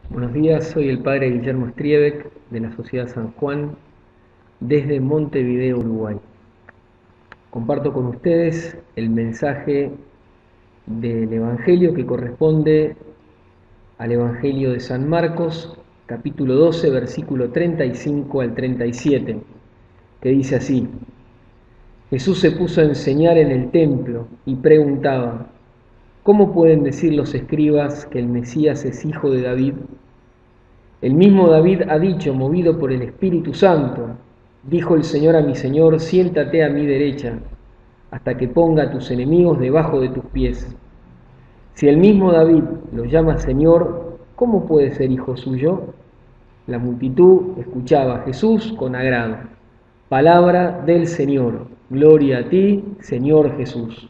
Buenos días, soy el padre Guillermo Striebeck de la Sociedad San Juan desde Montevideo, Uruguay. Comparto con ustedes el mensaje del Evangelio que corresponde al Evangelio de San Marcos, capítulo 12, versículo 35 al 37, que dice así: Jesús se puso a enseñar en el templo y preguntaba: ¿Cómo pueden decir los escribas que el Mesías es hijo de David? El mismo David ha dicho, movido por el Espíritu Santo: dijo el Señor a mi Señor, siéntate a mi derecha, hasta que ponga a tus enemigos debajo de tus pies. Si el mismo David lo llama Señor, ¿cómo puede ser hijo suyo? La multitud escuchaba a Jesús con agrado. Palabra del Señor. Gloria a ti, Señor Jesús.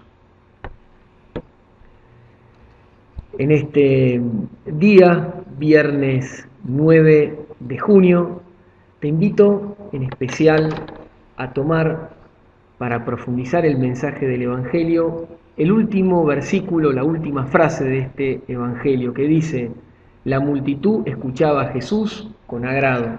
En este día, viernes 9 de junio, te invito en especial a tomar, para profundizar el mensaje del Evangelio, el último versículo, la última frase de este Evangelio, que dice: la multitud escuchaba a Jesús con agrado.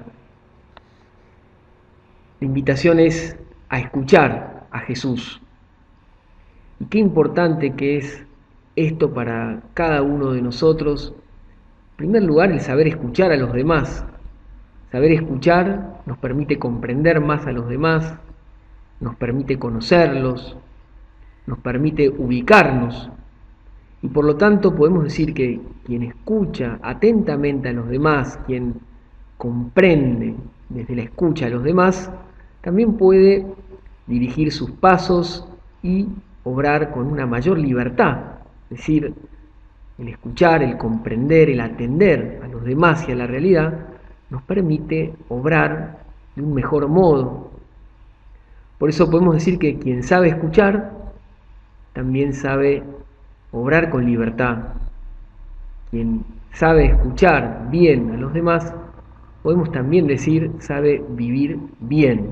La invitación es a escuchar a Jesús. Y qué importante que es esto para cada uno de nosotros. En primer lugar, el saber escuchar a los demás. Saber escuchar nos permite comprender más a los demás, nos permite conocerlos, nos permite ubicarnos. Y por lo tanto podemos decir que quien escucha atentamente a los demás, quien comprende desde la escucha a los demás, también puede dirigir sus pasos y obrar con una mayor libertad. Es decir, el escuchar, el comprender, el atender a los demás y a la realidad nos permite obrar de un mejor modo. Por eso podemos decir que quien sabe escuchar también sabe obrar con libertad. Quien sabe escuchar bien a los demás, podemos también decir, sabe vivir bien.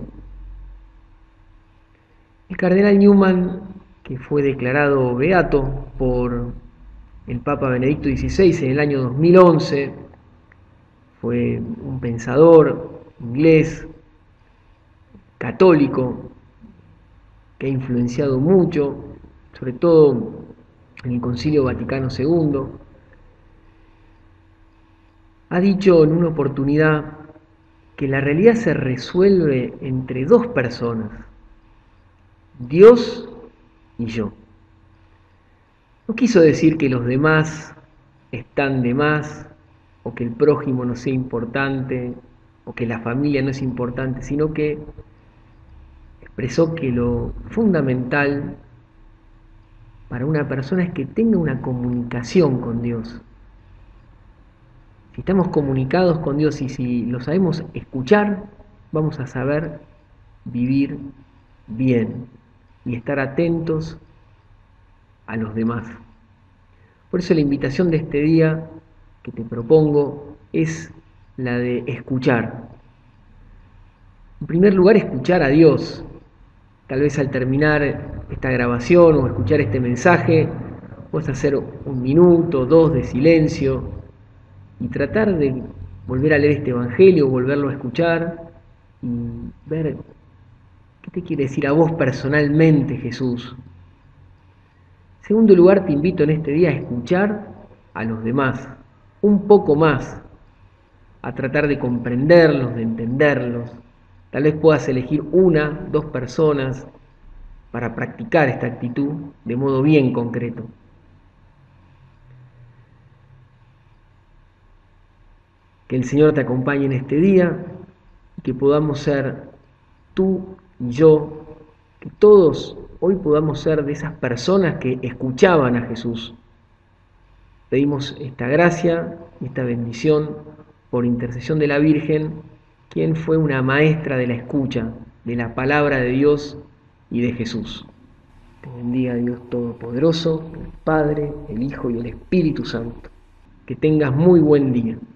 El cardenal Newman, que fue declarado beato por el Papa Benedicto XVI en el año 2011, fue un pensador inglés, católico, que ha influenciado mucho, sobre todo en el Concilio Vaticano II. Ha dicho en una oportunidad que la realidad se resuelve entre dos personas, Dios y yo. No quiso decir que los demás están de más, o que el prójimo no sea importante, o que la familia no es importante, sino que expresó que lo fundamental para una persona es que tenga una comunicación con Dios. Si estamos comunicados con Dios y si lo sabemos escuchar, vamos a saber vivir bien y estar atentos a los demás. Por eso la invitación de este día que te propongo es la de escuchar. En primer lugar, escuchar a Dios. Tal vez al terminar esta grabación o escuchar este mensaje, puedes hacer 1 minuto, 2 de silencio y tratar de volver a leer este Evangelio, volverlo a escuchar y ver qué te quiere decir a vos personalmente Jesús. En segundo lugar, te invito en este día a escuchar a los demás, un poco más, a tratar de comprenderlos, de entenderlos. Tal vez puedas elegir 1, 2 personas para practicar esta actitud de modo bien concreto. Que el Señor te acompañe en este día y que podamos ser tú y yo, que todos hoy podamos ser de esas personas que escuchaban a Jesús. Pedimos esta gracia y esta bendición por intercesión de la Virgen, quien fue una maestra de la escucha, de la palabra de Dios y de Jesús. Te bendiga Dios Todopoderoso, el Padre, el Hijo y el Espíritu Santo. Que tengas muy buen día.